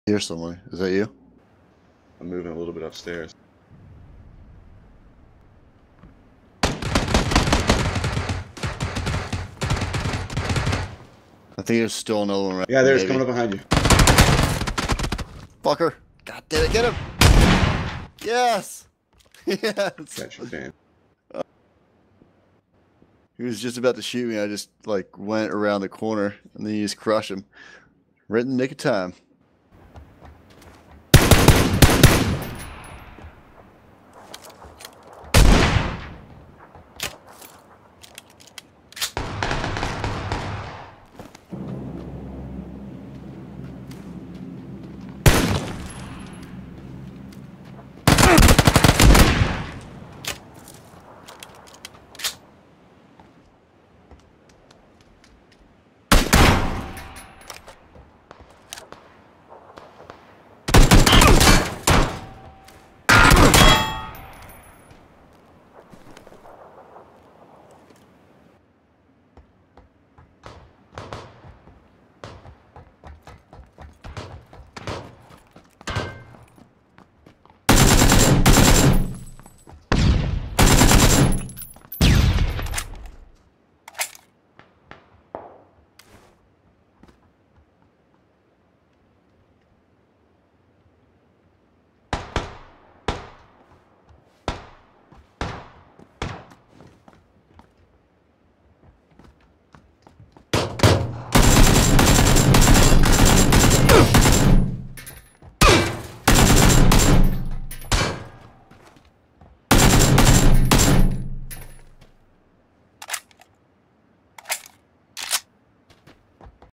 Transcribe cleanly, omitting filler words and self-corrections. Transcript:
Here's someone. Is that you? I'm moving a little bit upstairs. I think there's still another one right Yeah, there's maybe. coming up behind you. Fucker. God damn it, get him! Yes! Yes! Catch your fan. He was just about to shoot me. I just, like, went around the corner, and then you just crush him. Right in the nick of time.